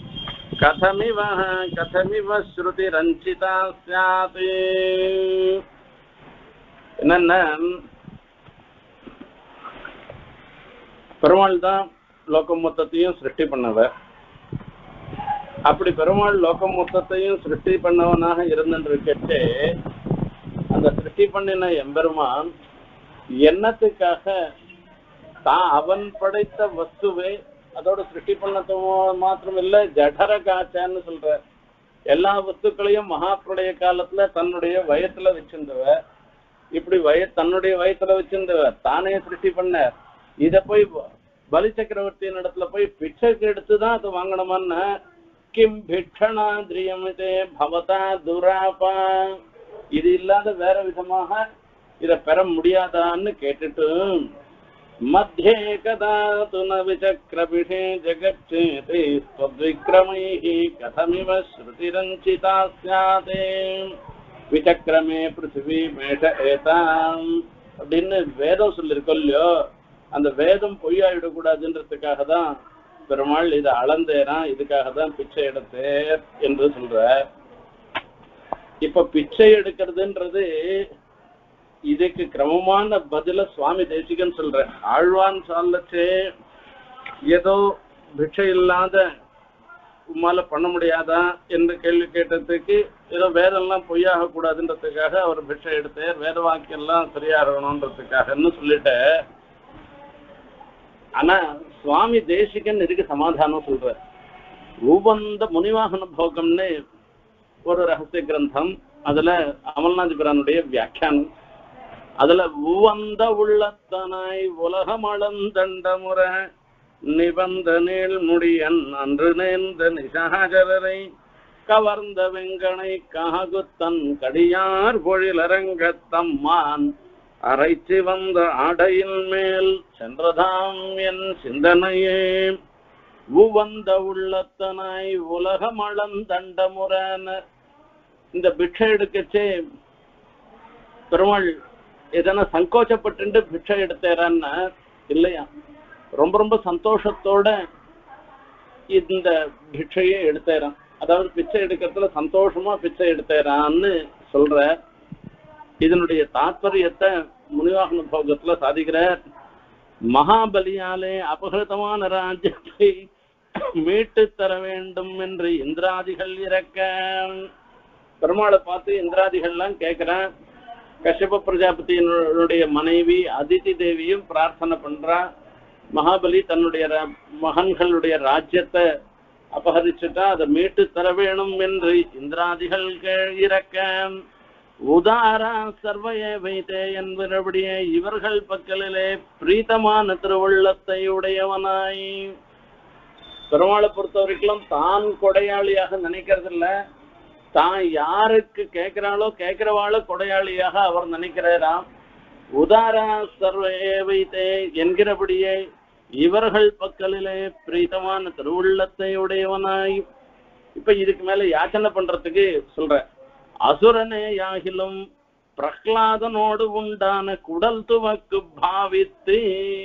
कथमिव श्रुतिरञ्चिता स्यात्. என்னன்னா பெருமாள் தான் லோகம் மொத்தத்தையும் சிருஷ்டி பண்ணவர். அப்படி பெருமாள் லோகம் மொத்தத்தையும் சிருஷ்டி பண்ணவனாக இருந்துட்டு அந்த சிருஷ்டி பண்ணின எம்பெருமான் என்னத்துக்காக தான் அவன் படைத்த வஸ்துவை அதோட சிருஷ்டி பண்ணது மாத்திரம் இல்ல ஜடர காச்சான்னு சொல்ற எல்லா வஸ்துக்களையும் மகாபிரளய காலத்துல தன்னுடைய வயத்துல வச்சிருந்தவர். இப்படி தன்னுடைய வயத்துல வச்சிருந்தவர் தானே சிருஷ்டி பண்ணார். இத போய் பலி சக்கரவர்த்தியின் இடத்துல போய் பிச்சைக்கு எடுத்துதான் அது வாங்கணுமான்னு கிம் பிக்ஷணாத்ரியமிதே பவதா துராபா இது இல்லாத வேற விதமாக இத பெற முடியாதான்னு கேட்டுட்டு மத்தியே கதா துன விசக்ரபிஷே ஜகச்சேதே ஸ்வத்விக்ரமைஹி கதமிவ ஸ்ருதிரஞ்சிதா ஸ்யாதே விசக்ரமே பிருத்திவி மேஷ ஏதாம் அப்படின்னு வேதம் சொல்லிருக்கோம் இல்லையோ, அந்த வேதம் பொய்யாயிடக்கூடாதுன்றதுக்காக தான் பெருமாள் இதை அளந்தேரான், இதுக்காக தான் பிச்சை எடுத்தேர் என்று சொல்ற. இப்ப பிச்சை எடுக்கிறதுன்றது இதுக்கு கிரமமான பதில சுவாமி தேசிகன் சொல்ற. ஆழ்வான் சொல்லச்சே ஏதோ பிச்சை இல்லாத உமால பண்ண முடியாதா என்று கேள்வி கேட்டதுக்கு ஏதோ வேதம்லாம் பொய்யாக கூடாதுன்றதுக்காக அவர் பிச்சை எடுத்தார், வேத வாக்கியெல்லாம் சரியாகணும்ன்றதுக்காகன்னு சொல்லிட்டு. ஆனா சுவாமி தேசிகன் இதுக்கு சமாதானம் சொல்ற. உபந்த முனிவாகன போகம்னு ஒரு ரகசிய கிரந்தம், அதுல அமல்நாத் பிரானுடைய வியாக்கியானம். அதுல உவந்த உள்ளத்தனாய் உலகமளந்தண்டமுறை நிபந்த நீள் முடியன் அன்று நேர்ந்த நிசாகரரை கவர்ந்த வெங்கனை காகுத்தன் கடியார் பொழிலரங்கத்தம்மான் அரைச்சி வந்த ஆடையின் மேல் சென்றதாம் என் சிந்தனையே. உவந்த உள்ளத்தனாய் உலகமளந்தண்டமுறான இந்த பிக்ஷை எடுக்கச்சே பெருமாள் எதனா சங்கோச்சப்பட்டு பிக்ஷை எடுத்தாரான்னா இல்லையா, ரொம்ப ரொம்ப சந்தோஷத்தோட இந்த பிக்ஷையை எடுத்தாரான். அதாவது பிச்சை எடுக்கிறதுல சந்தோஷமா பிச்சை எடுத்தாரான்னு சொல்ற. இதனுடைய தாத்பரியத்தை முனிவாகன போகத்துல சாதிக்கிற. மகாபலியாலே அபகிருதமான ராஜ்யத்தை மீட்டு தர வேண்டும் என்று இந்திராதிகள் இறக்க பெருமாளை பார்த்து இந்திராதிகள்லாம் கேட்கிறான். கஷ்யப பிரஜாபதியினுடைய மனைவி அதிதி தேவியும் பிரார்த்தனை பண்றா. மகாபலி தன்னுடைய மகன்களுடைய ராஜ்யத்தை அபகரிச்சுட்டா, அதை மீட்டு தர வேணும் என்று இந்திராதிகள் இறக்க உதாரா சர்வையே வைத்தே என்பபடியே இவர்கள் பக்கலிலே பிரீத்தமான திருவள்ளத்தை உடையவனாய். பெருமாளை பொறுத்த வரைக்கும் தான் கொடையாளியாக நினைக்கிறது இல்ல, தான் யாருக்கு கேட்கிறாளோ கேட்கிறவாளோ கொடையாளியாக அவர் நினைக்கிறாராம். உதாரா சர்வையே வைத்தே என்கிறபடியே இவர்கள் பக்கலிலே பிரீத்தமான திருவுள்ளத்தை உடையவனாய். இப்ப இதுக்கு மேல யாச்சனை பண்றதுக்கு சொல்ற. அசுரனே யாகிலும் பிரஹ்லாதனோடு உண்டான குடல் துவக்கு பாவித்து,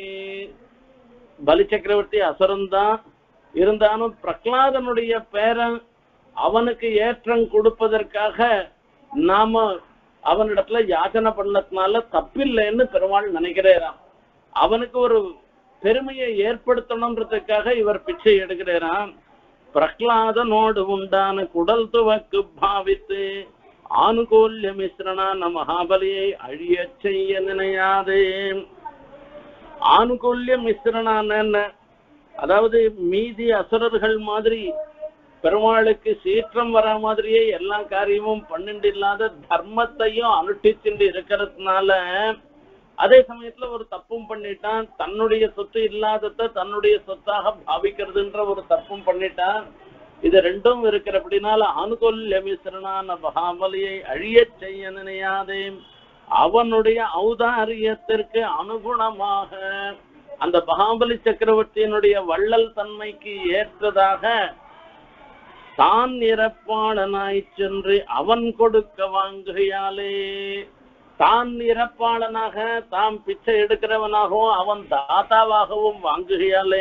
பலி சக்கரவர்த்தி அசுரன்தான் இருந்தாலும் பிரஹ்லாதனுடைய பேரன் அவனுக்கு ஏற்றம் கொடுப்பதற்காக நாம அவனிடத்துல யாச்சனை பண்ணதுனால தப்பில்லைன்னு பெருமாள் நினைக்கிறாராம். அவனுக்கு ஒரு பெருமையை ஏற்படுத்தணும்ன்றதுக்காக இவர் பிச்சை எடுக்கிறாராம். பிரஹ்லாதனோடு உண்டான குடல் துவக்கு பாவித்து ஆனுகூல்ய மிஸ்ரணான மகாபலியை அழிய செய்ய நினையாதே. ஆனுகூல்ய மிஸ்ரணான அதாவது மீதி அசுரர்கள் மாதிரி பெருமாளுக்கு சீற்றம் வர மாதிரியே எல்லா காரியமும் பண்ணிட்டு இல்லாத தர்மத்தையும் அனுஷ்டிச்சுட்டு இருக்கிறதுனால அதே சமயத்துல ஒரு தப்பும் பண்ணிட்டான். தன்னுடைய சொத்து இல்லாதத தன்னுடைய சொத்தாக பாவிக்கிறதுன்ற ஒரு தப்பும் பண்ணிட்டான். இது ரெண்டும் இருக்கிறபடினால அனுகூல்ய மிஸ்ரணான மகாபலியை அழிய செய்ய நினையாதே. அவனுடைய ஔதாரியத்திற்கு அனுகுணமாக அந்த மகாபலி சக்கரவர்த்தியினுடைய வள்ளல் தன்மைக்கு ஏற்றதாக தான் இறப்பாளனாய் சென்று அவன் கொடுக்க வாங்குகையாலே, தான் இறப்பாளனாக தாம் பிச்சை எடுக்கிறவனாகவும் அவன் தாத்தாவாகவும் வாங்குகையாலே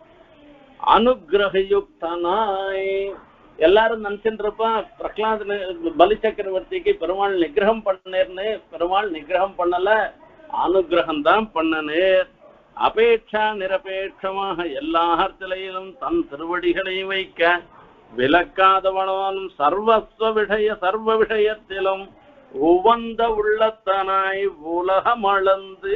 அனுகிரகயுக்தனாய். எல்லாரும் நினைச்சுருப்பா பிரகலாத பலி சக்கரவர்த்திக்கு பெருமாள் நிகிரகம் பண்ணேர்னு. பெருமாள் நிகிரகம் பண்ணல, அனுகிரகம் தான் பண்ணனேர். அபேட்சா நிரபேட்சமாக எல்லா அர்த்தத்திலும் தன் திருவடிகளை வைக்க விலக்காதவனாலும் சர்வ விஷயத்திலும் உவந்த உள்ளத்தனாய் உலகம் அளந்து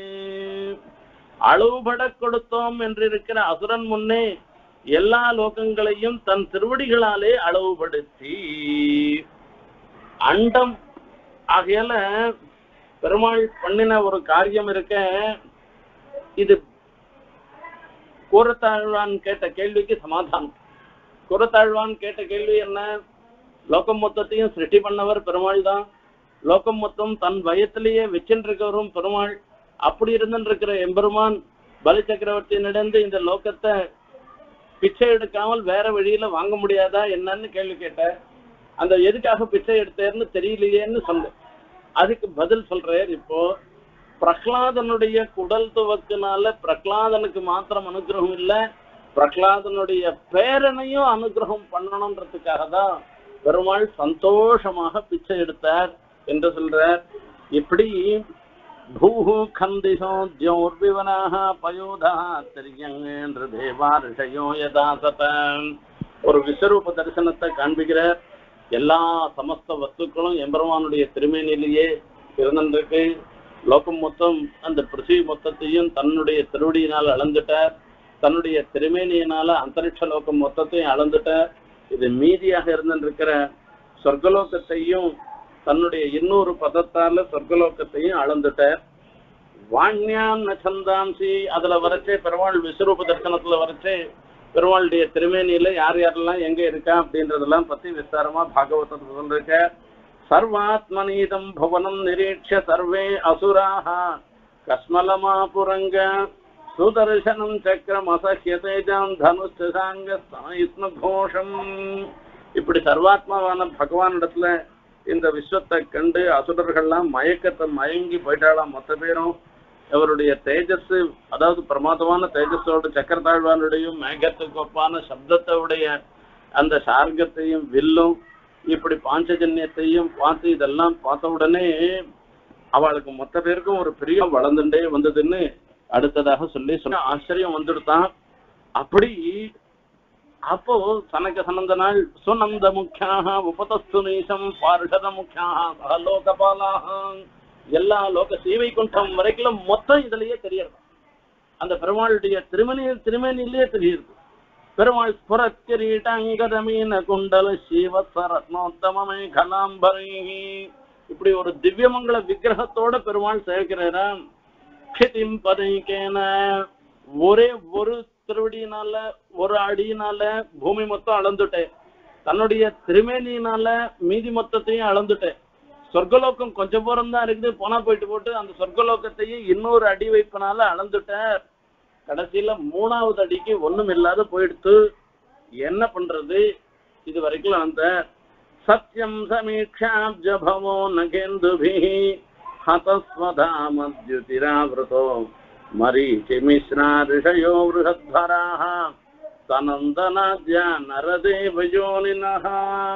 அளவுபட கொடுத்தோம் என்றிருக்கிற அசுரன் முன்னே எல்லா லோகங்களையும் தன் திருவடிகளாலே அளவுபடுத்தி அண்டம் ஆகையால பெருமாள் பண்ணின ஒரு காரியம் இருக்க. இது கூரத்தாழ்வான் கேட்ட கேள்விக்கு சமாதானம். கூரத்தாழ்வான் கேட்ட கேள்வி என்ன? லோகம் மொத்தத்தையும் சிருஷ்டி பண்ணவர் பெருமாள் தான். லோகம் மொத்தம் தன் வயத்திலேயே வச்சுருக்கவரும் பெருமாள். அப்படி இருந்துருக்கிற எம்பெருமான் பலி சக்கரவர்த்தியினிடந்து இந்த லோகத்தை பிச்சை எடுக்காமல் வேற வழியில வாங்க முடியாதா என்னன்னு கேள்வி கேட்ட. அந்த எதுக்காக பிச்சை எடுத்தேன்னு தெரியலையேன்னு சொல்ல. அதுக்கு பதில் சொல்றார். இப்போ பிரகலாதனுடைய குடல் துவக்குனால பிரகலாதனுக்கு மாத்திரம் அனுகிரகம் இல்லை, பிரகலாதனுடைய பேரனையும் அனுகிரகம் பண்ணணும்ன்றதுக்காக தான் பெருமாள் சந்தோஷமாக பிச்சை எடுத்தார் என்று சொல்றார். இப்படி பூஹு கந்திசோ ஜோர்விவனாக பயோதா திரியங்கென்று தேவா ரிஷயோ யதாசத ஒரு விஸ்வரூப தரிசனத்தை காண்பிக்கிறார். எல்லா சமஸ்த வஸ்துக்களும் எம்பெருமானுடைய திருமேனிலேயே இருந்திருக்கு. லோகம் மொத்தம் அந்த பிருத்திவி மொத்தத்தையும் தன்னுடைய திருவடியினால் அளந்துட்டார். தன்னுடைய திருமேனியினால அந்தரிக்ஷ லோகம் மொத்தத்தையும் அளந்துட்டார். இது மீதியாக இருந்திருக்கிற சொர்க்கலோகத்தையும் தன்னுடைய இன்னொரு பதத்தால சொர்க்கலோகத்தையும் அளந்துட்டார். வாண்யான் சந்தாம்சி அதுல வரைச்சே பெருமாள் விஸ்வரூப தரிசனத்துல வரைச்சே பெருமாளுடைய திருமேனியில யார் யாரெல்லாம் எங்க இருக்கா அப்படின்றதெல்லாம் பத்தி விஸ்தாரமா பாகவதத்துல சொல்லிருக்க. சர்வாத்மனீதம் புவனம் நிரீட்ச சர்வே அசுராக கஸ்மலமா புரங்க சுதர்சனம் சக்கரம் அசஹ்யதேஜாம் தனுஷ்சாங்க கோஷம். இப்படி சர்வாத்மாவான பகவானிடத்துல இந்த விஸ்வத்தை கண்டு அசுரர்கள்லாம் மயக்கத்தை மயங்கி போயிட்டாலாம். மொத்த பேரும் அவருடைய தேஜஸ், அதாவது பிரமாதமான தேஜஸோட சக்கரத்தாழ்வானுடையும் மேகத்துக்கு ஒப்பான சப்தத்தோடைய அந்த சார்கத்தையும் வில்லும் இப்படி பாஞ்சஜன்யத்தையும் பார்த்து இதெல்லாம் பார்த்த உடனே அவளுக்கு மொத்த பேருக்கும் ஒரு பெரிய வளர்ந்துட்டே வந்ததுன்னு அடுத்ததாக சொல்லி சொன்ன ஆச்சரியம் வந்துடுதான். அப்படி அப்போ சனக சனந்தனால் சுநந்த முக்கியாக உபதஸ்து நீசம் பார்ஷத முக்கியாக சகலோகபாலாக எல்லா லோக சீவை குண்டம் வரைக்கும் மொத்தம் இதுலயே தெரியறது. அந்த பெருமாளுடைய திருமணியிலேயே தெரியுது. பெருமாள் ஸ்புரத் கிரீட்டாங்கதமீன குண்டல சிவசரத்னோத்தமே கலாம்பரை இப்படி ஒரு திவ்யமங்கல விக்கிரகத்தோட பெருமாள் சேர்க்கிறாராம். க்ஷிதிம் பதைக்கேன ஒரே ஒரு திருவடியினால ஒரு அடியினால பூமி மொத்தம் அளந்துட்டேன். தன்னுடைய திருமேனியினால மீதி மொத்தத்தையும் அளந்துட்டேன். சொர்க்கலோகம் கொஞ்சம் தூரம் தான் இருக்குது, போனா போட்டு அந்த சொர்க்கலோகத்தையும் இன்னொரு அடி வைப்பினால அளந்துட்டேன். கடைசியில 3வது அடிக்கு ஒண்ணும் இல்லாத போயிடுத்து. என்ன பண்றது? இது வரைக்கும் அந்த சத்யம் சமீட்சாப்ஜபவோ நகேந்துபிஹி ஹதஸ்வதாமத்யுதிராவ்ருதோ மரீச்சி மிஸ்ரா ரிஷயோ விருஹத்வராஹ தனந்தனாத்யா நரதேவயோனினஹ.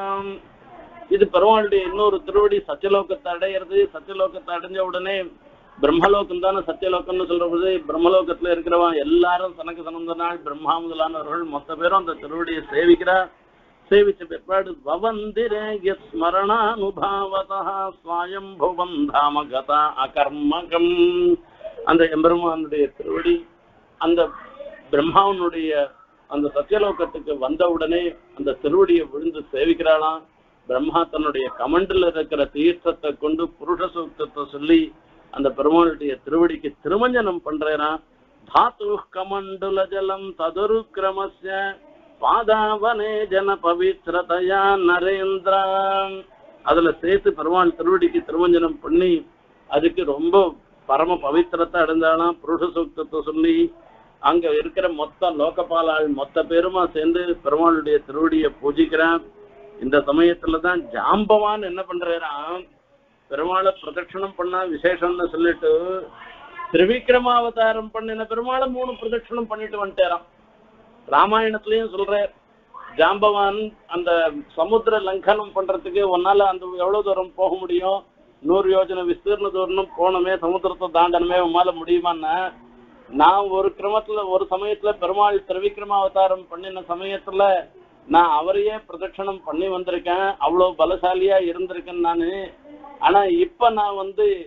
இது பெருமாளுடைய இன்னொரு திருவடி. சத்தியலோகத்தை அடையிறது. சத்தியலோகத்தை அடைஞ்ச உடனே பிரம்மலோகம் தானே சத்தியலோகம்னு சொல்றது. பிரம்மலோகத்துல இருக்கிறவன் எல்லாரும் சனக்கு சனந்தனால் பிரம்மா முதலானவர்கள் மொத்த பேரும் அந்த திருவடியை சேவிக்கிறார். சேவிச்ச பிற்பாடு பவந்திரே ஸ்மரணானுபாவதா ஸ்வயம்புவம் தாமகதா அகர்மகம். அந்த எம்பெருமானுடைய திருவடி அந்த பிரம்மாவனுடைய அந்த சத்தியலோகத்துக்கு வந்த உடனே அந்த திருவடியை விழுந்து சேவிக்கிறாளாம். பிரம்மா தன்னுடைய கமண்டில் இருக்கிற தீர்த்தத்தை கொண்டு புருஷ சூக்தத்தை சொல்லி அந்த பெருமாளுடைய திருவடிக்கு திருமஞ்சனம் பண்றேனா. தாத்து கமண்டுல ஜலம் ததுரு கிரமஸ்ய பாதாவனே ஜன பவித்ரதயா நரேந்திரா. அதுல சேர்த்து பெருமாள் திருவடிக்கு திருமஞ்சனம் பண்ணி அதுக்கு ரொம்ப பரம பவித்திரத்தை அடைந்தாலாம். புருஷ சூக்தத்தை சொல்லி அங்க இருக்கிற மொத்த லோகபாலாள் மொத்த பேருமா சேர்ந்து பெருமாளுடைய திருவடியை பூஜிக்கிறான். இந்த சமயத்துலதான் ஜாம்பவான் என்ன பண்றான், பெருமாளை பிரதட்சணம் பண்ணா விசேஷம்னு சொல்லிட்டு திரிவிக்ரமாவதாரம் பண்ணின பெருமாளை 3 பிரதட்சணம் பண்ணிட்டு வந்துட்டாராம். ராமாயணத்திலயும் சொல்ற ஜாம்பவான் அந்த சமுத்திர லங்கனம் பண்றதுக்கு ஒன்னால அந்த எவ்வளவு தூரம் போக முடியும், 100 யோஜனை விஸ்தீர்ண தூரம் போனமே சமுத்திரத்தை தாண்டனமே உமால முடியுமான்னா, நான் ஒரு கிரமத்துல ஒரு சமயத்துல பெருமாள் திரிவிக்ரமாவதாரம் பண்ணின சமயத்துல நான் அவரையே பிரதட்சணம் பண்ணி வந்திருக்கேன். அவ்வளவு பலசாலியா இருந்திருக்கேன் நானு. ஆனா இப்ப நான்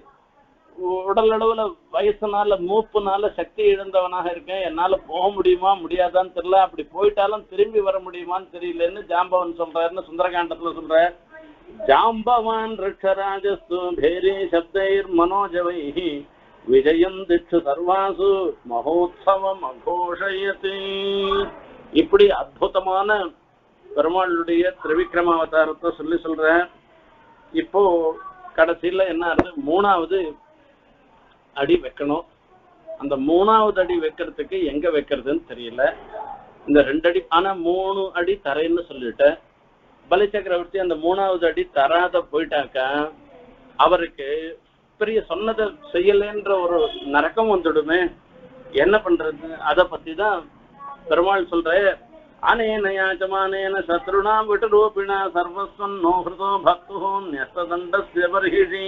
உடல் அளவுல வயசுனால மூப்புனால சக்தி இழந்தவனாக இருக்கேன். என்னால போக முடியுமா முடியாதான்னு தெரியல. அப்படி போயிட்டாலும் திரும்பி வர முடியுமான்னு தெரியலன்னு ஜாம்பவன் சொல்றாருன்னு சுந்தரகாண்டத்துல சொல்ற. ஜாம்பவான் ரிக்ஷராஜஸ்து பேரி சப்தைர் மனோஜவைஹி விஜயம் திட்சு சர்வாசு மகோத்சவம் அகோஷயதி. இப்படி அற்புதமான பெருமாளுடைய திரிவிக்ரமாவதாரத்தை சொல்லி சொல்ற. இப்போ கடைசியில என்ன ஆகுது, 3வது அடி வைக்கணும். அந்த 3வது அடி வைக்கிறதுக்கு எங்க வைக்கிறதுன்னு தெரியல. இந்த 2 அடி ஆனா 3 அடி தரைன்னு சொல்லிட்டேன். பலி சக்கரவர்த்தி அந்த 3வது அடி தராத போயிட்டாக்கா அவருக்கு பெரிய சொன்னதை செய்யலன்ற ஒரு நரக்கம் வந்துடுமே. என்ன பண்றது? அதை பத்தி தான் பெருமாள் சொல்ற. அனேன யாச்சமானேன சத்ருணா விட்டுரூபிணா சர்வஸ்வம் நோஹ்ருதோ பக்துஹோ ன்யஸ்ததண்டஸ்ய பர்ஹிஷீ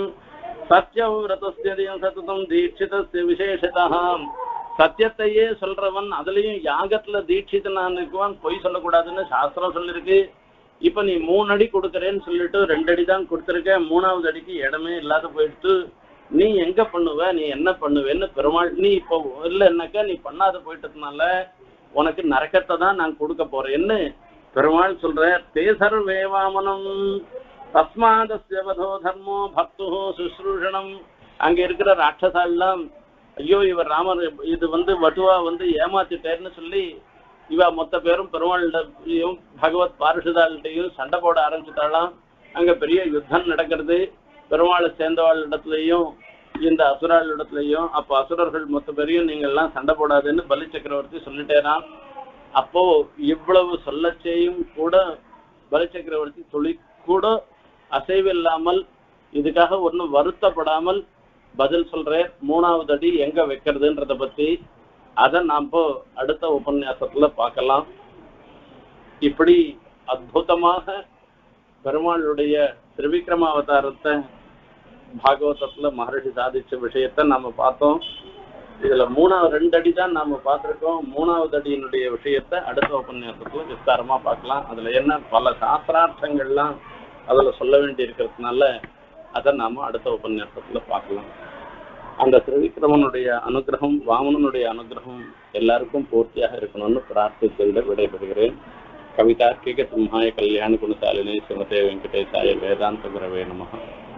சத்யவ்ரதஸ்ய சததம் தீட்சிதஸ்ய விசேஷதः. சத்தியத்தையே சொல்றவன் அதுலயும் யாகத்துல தீட்சிதனான் இருக்குவான், பொய் சொல்லக்கூடாதுன்னு சாஸ்திரம் சொல்லிருக்கு. இப்ப நீ 3 அடி கொடுக்கறேன்னு சொல்லிட்டு 2 அடி தான் கொடுத்துருக்க. 3வது அடிக்கு இடமே இல்லாத போயிடுத்து. நீ எங்க பண்ணுவ, நீ என்ன பண்ணுவேன்னு பெருமாள், நீ இப்போ இல்லைன்னாக்கா நீ பண்ணாத போயிட்டதுனால உனக்கு நரக்கத்தை தான் நான் கொடுக்க போறேன்னு பெருமாள் சொல்ற. தேசர் வேவாமனம் தஸ்மாதஸ்ய வதோ தர்மோ பக்து சுஸ்ரூஷணம். அங்க இருக்கிற ராட்சசாலாம் ஐயோ இவர் ராமர் இது வட்டுவா ஏமாத்திட்டேன்னு சொல்லி இவ மொத்த பேரும் பெருமாள்கிட்டையும் பகவத் பாரிஷதாள்கிட்டையும் சண்டை போட ஆரம்பிச்சுட்டாலாம். அங்க பெரிய யுத்தம் நடக்கிறது. பெருமாளை சேர்ந்தவாள் இடத்துலையும் இந்த அசுராள் இடத்துலையும். அப்போ அசுரர்கள் மொத்த பேரையும் நீங்கள்லாம் சண்டை போடாதுன்னு பலி சக்கரவர்த்தி சொல்லிட்டேரான். அப்போ இவ்வளவு சொல்லச்சேயும் கூட பலி சக்கரவர்த்தி துளி கூட அசைவில்லாமல் இதுக்காக ஒன்றும் வருத்தப்படாமல் பதில் சொல்ற. 3வது அடி எங்க வைக்கிறதுன்றத பத்தி அதை நாம் இப்போ அடுத்த உபன்யாசத்துல பார்க்கலாம். இப்படி அற்புதமாக பெருமாளுடைய திரிவிக்ரமாவதாரத்தை பாகவதத்துல மகர்ஷி சாதிச்ச விஷயத்த நாம பார்த்தோம். இதுல 2 அடி தான் நாம பார்த்திருக்கோம். 3வது அடியினுடைய விஷயத்தை அடுத்த உபன்யாசத்துல விஸ்தாரமா பார்க்கலாம். அதுல என்ன பல சாஸ்திரார்த்தங்கள்லாம் அதுல சொல்ல வேண்டி இருக்கிறதுனால அதை நாம அடுத்த உபன்யாசத்துல பார்க்கலாம். அந்த திரிவிக்ரமனுடைய அனுகிரகம், வாமனனுடைய அனுகிரகம் எல்லாருக்கும் பூர்த்தியாக இருக்கணும்னு பிரார்த்தித்து விடைபெறுகிறேன். கவிதார்க்கிக சிம்ஹாய கல்யாண குணசாலினி ஸ்ரீமதே வெங்கடேசாய வேதாந்த குரவே நமஹ.